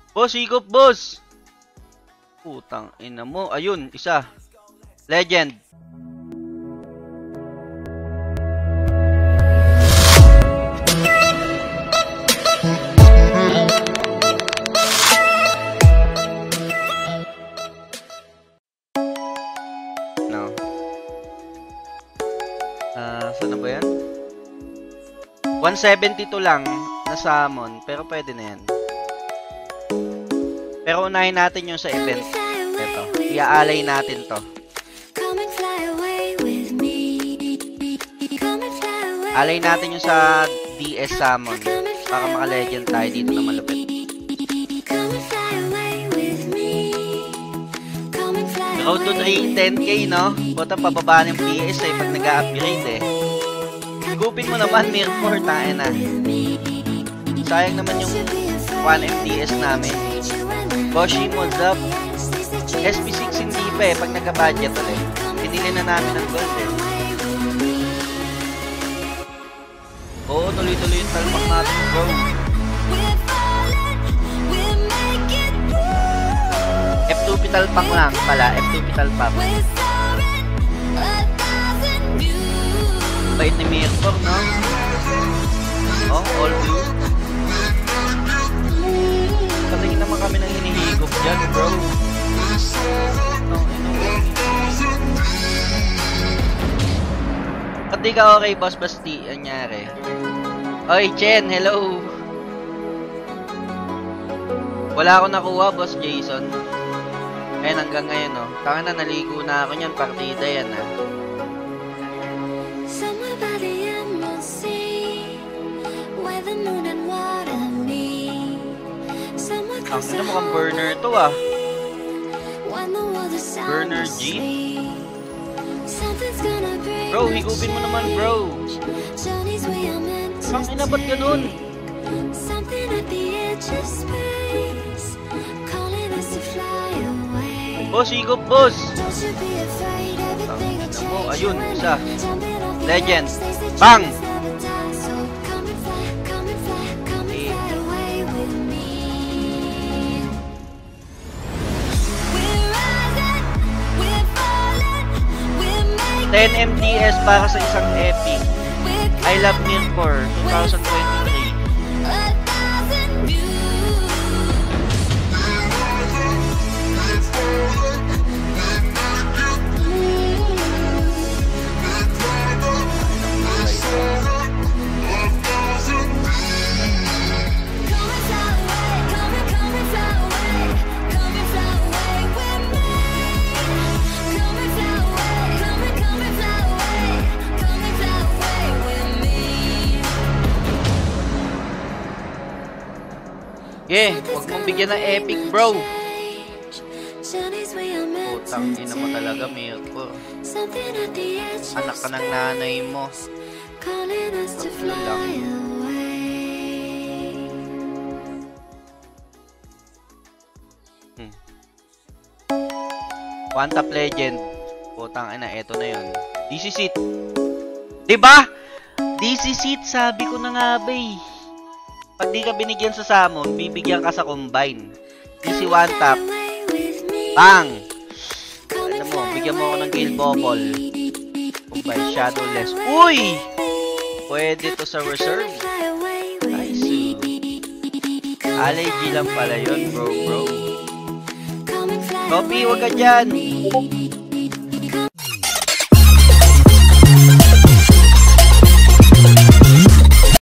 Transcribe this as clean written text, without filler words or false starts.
Boss, higop, boss! Putang ina mo. Ayun, isa. Legend. No. Saan na ba yan? 172 lang na summon, pero pwede na yan. Pero unahin natin yung sa event. Ito, iaalay natin to. Alay natin yung sa DS summon para maka-legend tayo dito na malupit. Road to 10k, no? Buta pababa ng PS eh pag nag-upgrade eh. Higupin mo naman, Mirror, tayo na. Sayang naman yung 1MDS namin. Boshi, what's up? SP6 hindi pa eh, pag nagka-budget ulit. Pinili na namin ang gold eh. Oo, tuloy-tuloy yung talpak natin, bro. F2 pitalpak lang pala, F2 pitalpak. Bait ni Mirror, no? Oh, all blue. Patingin naman kami ng hinihigop dyan, bro. Ba't di ka okay, Boss Basti? Ang nangyari? Oy, Chen, hello! Wala akong nakuha, Boss Jason. Ayun, hanggang ngayon, no? Taka na, naligo na ako niyan. Partida yan, ha? Ang ina, mukhang burner to, ah. Burner G? Bro, higupin mo naman, bro. Ang ina, ba't ganun? Boss, higup, boss. Ang ina mo, ayun, isa. Legend. Bang! $10 MDS para sa isang epic. I love Mirror 2023. Yeah, huwag mong bigyan ng epic, bro. Putang ina mo talaga, Mirror. Anak ka ng nanay mo. Tatlo lang. One Top Legend. Putang ina, eto na yun. DC Seat. Diba? DC Seat, sabi ko na nga ba eh. Pag di ka binigyan sa summon, bibigyan ka sa combine. DC one tap. Bang! Alam mo, bigyan mo ako ng Gale Bobble. Combine Shadowless. Uy! Pwede to sa reserve. Nice. Allergy lang pala yun, bro. Copy, wag ka dyan.